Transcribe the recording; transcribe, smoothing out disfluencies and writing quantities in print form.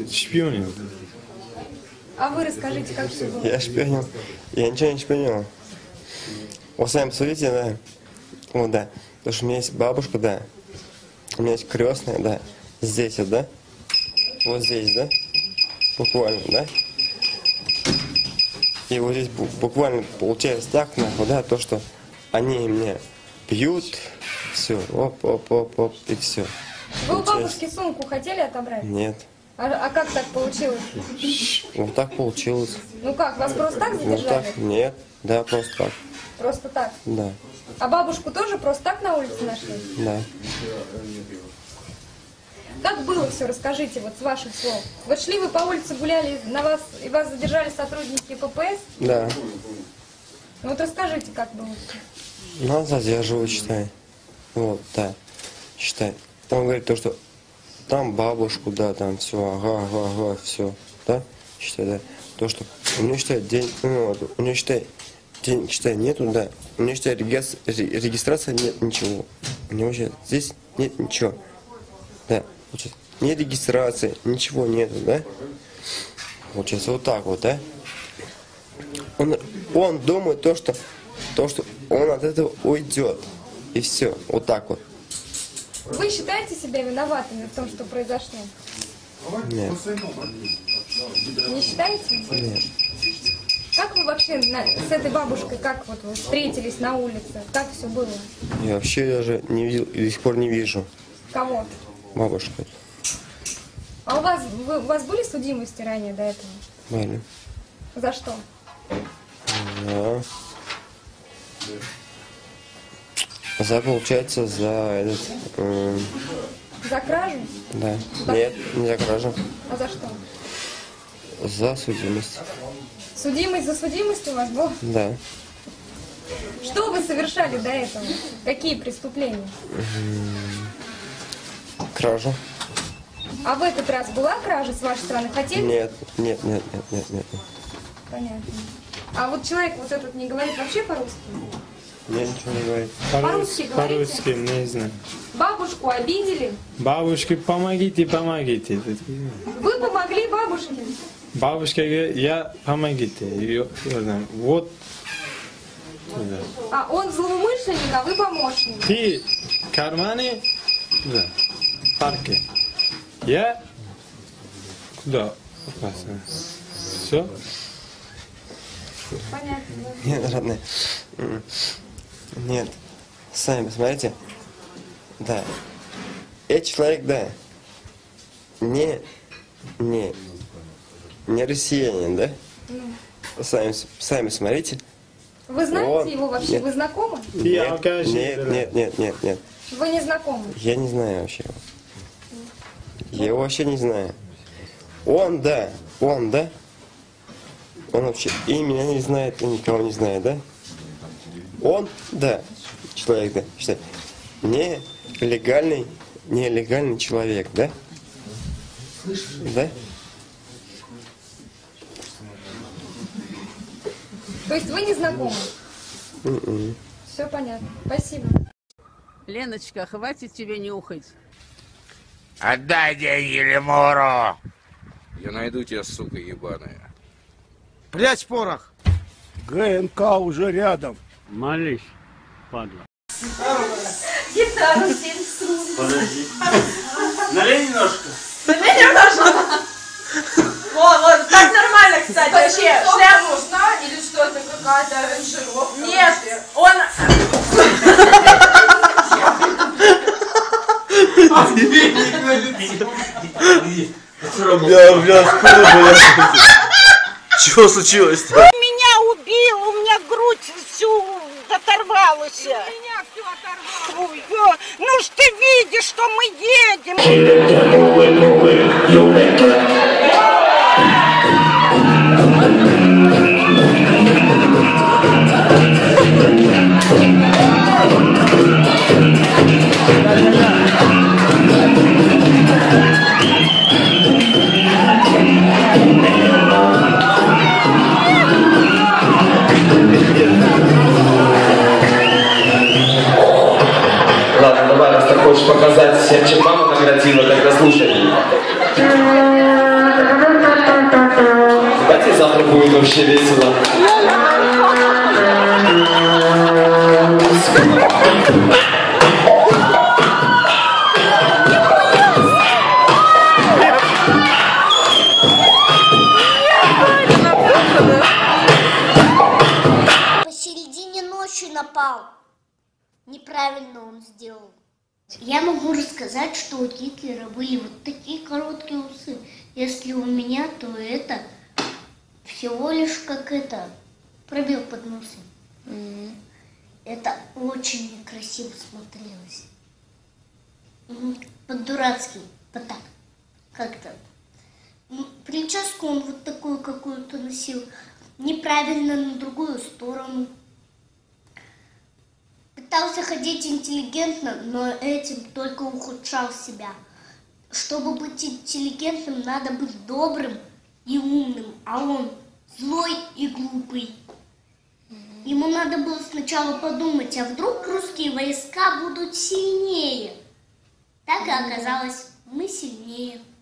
шпионил. А вы расскажите, как все было? Я шпионил. Я ничего не шпионил. Вы сами судите, да? Вот, да. Потому что у меня есть бабушка, да. У меня есть крестная, да. Здесь вот, да? Вот здесь, да? Буквально, да? И вот здесь буквально получается так, нахуй, да, то, что они меня бьют, все, оп, и все. Вы у бабушки сумку хотели отобрать? Нет. А как так получилось? Вот так получилось. Ну как, вас просто так Вот задержали? так, нет, да, просто так, Просто так? да, А бабушку тоже просто так на улице нашли? да. Как было все, расскажите, вот с ваших слов. Вот шли вы по улице, гуляли, на вас, и вас задержали сотрудники ППС? Да. Ну вот расскажите, как было. Нас задерживают, считай. Вот, да, считай. Он говорит то, что там бабушку, да, там все, ага, все, да, считай, да. То, что у него, считай, день, ну, вот, у него, считай, денег, считай, нету, да. У него, считай, регистрация нет ничего. У него, считай, здесь нет ничего. Да, получается, ни регистрации, ничего нету, да? Получается, вот так вот, да? Он думает то, что он от этого уйдет. И все, вот так вот. Вы считаете себя виноватыми в том, что произошло? Нет. Не считаете? Нет. Как вы вообще с этой бабушкой, как вот вы встретились на улице? Как все было? Я вообще даже не видел и до сих пор не вижу Кого? бабушку. А у вас были судимости ранее до этого? Были. За что? Да. Получается, за этот... За кражу? да. Нет, не за кражу. А за что? За судимость. Судимость за судимость у вас была? Да. Что вы совершали до этого? Какие преступления? Кражу. А в этот раз была кража с вашей стороны? Хотели? Нет. Понятно. А вот человек вот этот не говорит вообще по-русски? Я ничего не говорю. По-русски говорите? По-русски, не знаю. Бабушку обидели? Бабушке помогите. Вы помогли бабушке? Бабушка говорит, я помогите. Вот. А он злоумышленник, а вы помощник? Ты в кармане? Да. В парке. Я? Куда? Опасно. Все? Понятно. Нет, родные. Нет. Сами посмотрите. Да. Этот человек, да. Не россиянин, да? Сами смотрите. Вы знаете Он- его вообще? Нет. Вы знакомы? Нет. Вы не знакомы? Я не знаю вообще его. Я его вообще не знаю. Он, да. Он вообще и меня не знает, и никого не знает, да? Он, да. Человек, да. Считай, нелегальный человек, да? Да? То есть вы не знакомы? Все понятно. Спасибо. Леночка, хватит тебе нюхать. Отдай деньги лемуру! Я найду тебя, сука ебаная. Прячь порох! ГНК уже рядом. Молись, падла. Гитару 7 струн. Подожди. Налей немножко. Налей немножко. Вот, так нормально, кстати. Вообще, шляпу нужна или что это какая-то аранжировка? Нет, он... Чего случилось-то? Меня убил, у меня грудь всю оторвалась. У меня все оторвалось. Ну ж ты видишь, что мы едем. Ладно, давай, раз ты хочешь показать всем, чем мама наградила, тогда слушай. весело. Посередине ночи напал. Неправильно он сделал. Я могу рассказать, что у Гитлера были вот такие короткие усы. Если у меня, то это всего лишь как это, пробел под носом. Это очень некрасиво смотрелось. По-дурацки, вот так, как-то. Прическу он вот такую какую-то носил, неправильно на другую сторону. Пытался ходить интеллигентно, но этим только ухудшал себя. Чтобы быть интеллигентным, надо быть добрым и умным, а он злой и глупый. Ему надо было сначала подумать, а вдруг русские войска будут сильнее. Так и оказалось, мы сильнее.